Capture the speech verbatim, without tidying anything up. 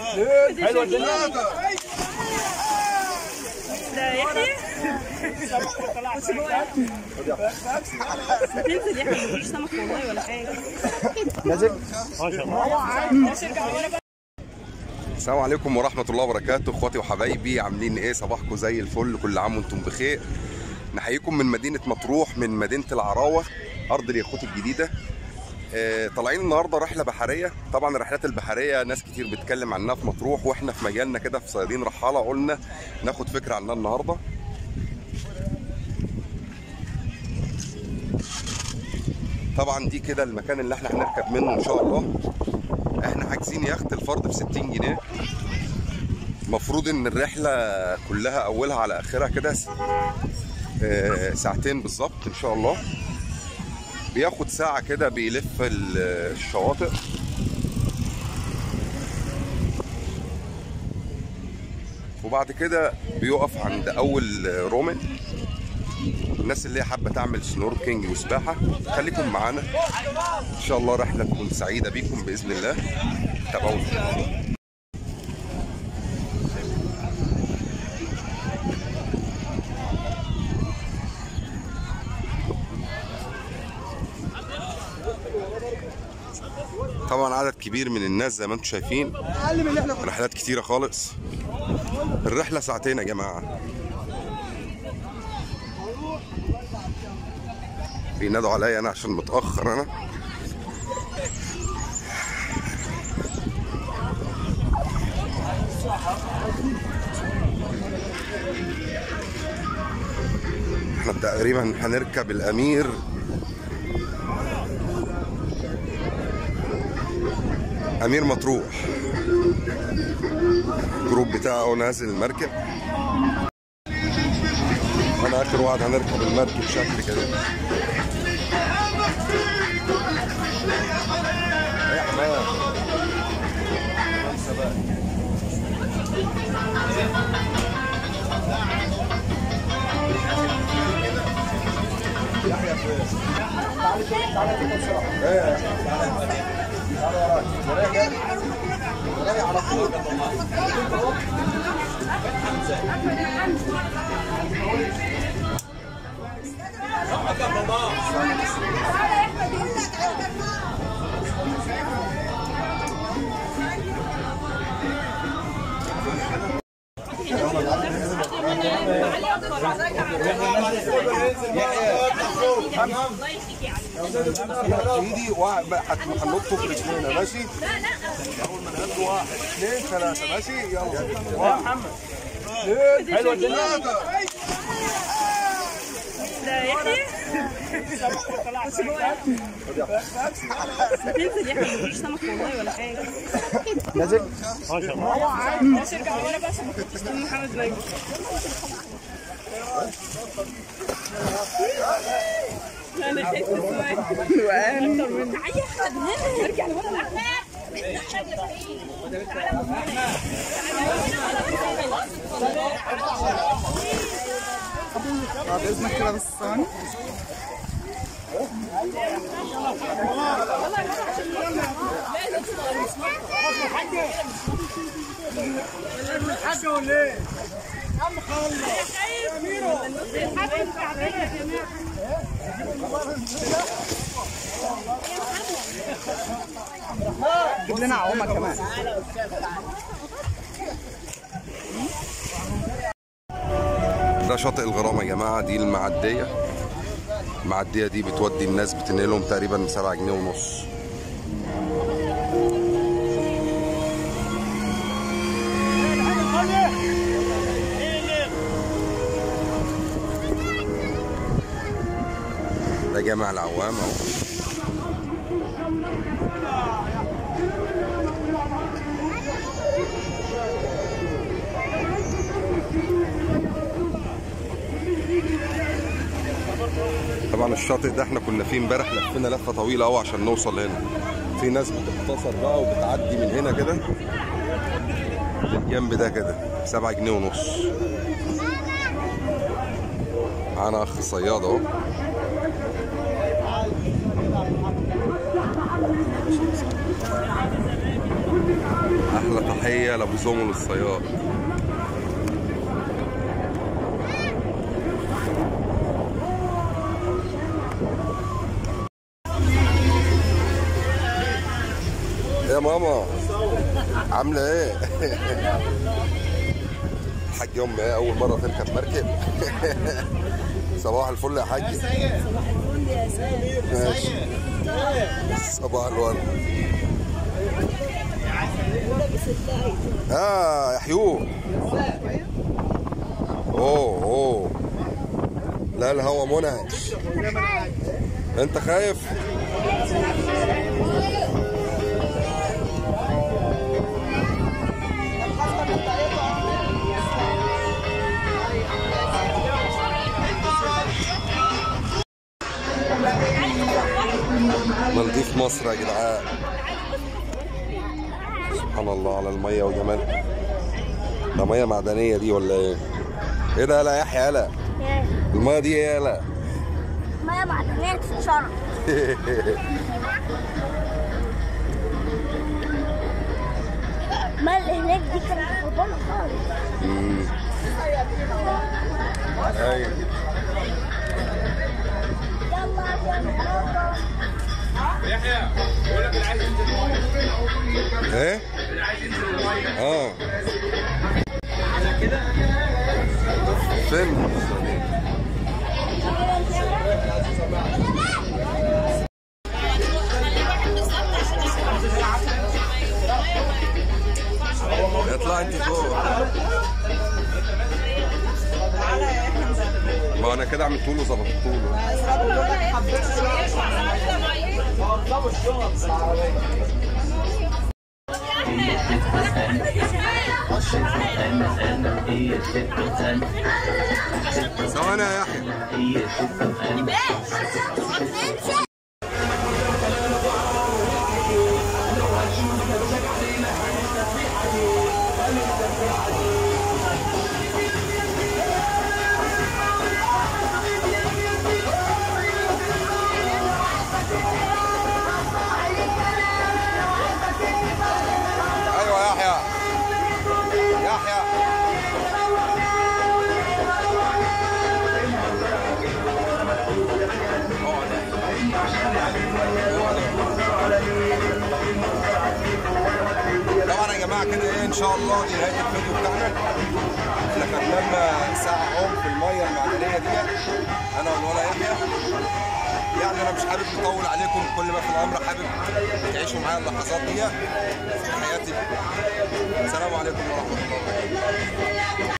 حلوه الدنيا. ده يحيى تنزل يا احمد، مفيش سمك والله ولا حاجه. نازل ما شاء الله. السلام عليكم ورحمة الله وبركاته، اخواتي وحبايبي، عاملين ايه؟ صباحكم زي الفل، كل عام وانتم بخير. نحييكم من مدينة مطروح، من مدينة العراوة، أرض اليخوت الجديدة. آه طالعين النهارده رحلة بحرية. طبعا الرحلات البحرية ناس كتير بتتكلم عنها في مطروح، واحنا في مجالنا كده في صيادين رحالة قلنا ناخد فكرة عنها النهارده. طبعا دي كده المكان اللي احنا هنركب منه ان شاء الله. احنا حاجزين يخت الفرد ب ستين جنيه. المفروض ان الرحله كلها اولها على اخرها كده ساعتين بالظبط ان شاء الله. بياخد ساعه كده بيلف الشواطئ. وبعد كده بيقف عند اول رومل. الناس اللي هي حابه تعمل سنوركينج وسباحه خليكم معانا ان شاء الله. رحله تكون سعيده بيكم باذن الله. تابعونا. طبعا عدد كبير من الناس زي ما انتم شايفين، رحلات كتيره خالص. الرحله ساعتين يا جماعه. بينادوا عليا انا عشان متاخر انا. احنا تقريبا هنركب الامير امير مطروح. الجروب بتاعه نازل المركب. انا اخر واحد هنركب المركب شكل كده. يا حمام خمسه بقى. يحيى فين؟ تعالى تعالى كده بسرعه. ايه تعالى تعالى وراك. وراك وراك على طول. ايدي هننطوا في رجلينا ماشي؟ اول ما نهدوا واحد اثنين ثلاثه ماشي؟ يلا يا محمد. حلوه الدنيا. ده يحيى تنزل يا احمد، مفيش سمك والله ولا حاجه. نازل ما شاء الله. شركه عماله بقى عشان ما كنتش تستنى محمد باجي. انا شايف السؤال وانا تعالى يا احمد هنا. ارجع لورا يا احمد. بعد اذنك كده بس ثواني. الحاجه ولا ايه؟ يا عم خلص يا ميرو الحاجه يا جماعه. جيب لنا عومه كمان. ده شاطئ الغرام يا جماعه. دي المعديه. المعديه دي بتودي الناس، بتنقلهم تقريبا سبعة جنيه ونص. ده جامع العوام اهو. طبعا الشاطئ ده احنا كنا فيه امبارح، لفينا لفه طويله قوي عشان نوصل هنا. في ناس بتختصر بقى وبتعدي من هنا كده للجنب ده كده سبعة جنيه ونص. معانا اخ صياد اهو. احلى تحيه لابو زومل الصياد. يا ماما عامله ايه؟ الحاج امي ايه اول مره تركب مركب. صباح الفل يا حاج. صباح الفل يا سيد. ماشي. صباح الورد. اه يا حيوه. اوه اوه لا الهوا منعش. انت خايف؟ مالديف مصر يا جدعان. سبحان الله على الميه وجمالها. ده ميه معدنيه دي ولا ايه؟ ايه ده يالا يا يحيى يالا؟ الميه دي ايه يالا؟ ميه معدنيه في شرم. الميه اللي هناك دي كانت مفضله خالص. امم ايوه. يحيى بيقول لك اللي عايز ينزل الميه. ايه؟ اللي عايز ينزل الميه. اه على كده فين؟ اطلع انت فوق. ما انا كده عملت له ظبطت له. ثواني يا يحيى. ايوه يحيى يحيى. طبعا يا جماعه كده ايه ان شاء الله دي نهايه الفيديو بتاعنا. احنا كملنا ساعه عوم في الميه المعدنيه دي انا والولا يحيى. يعني انا مش حابب نطول عليكم، كل ما في الامر حابب تعيشوا معايا اللحظات دي. تحياتي، السلام عليكم ورحمه الله وبركاته.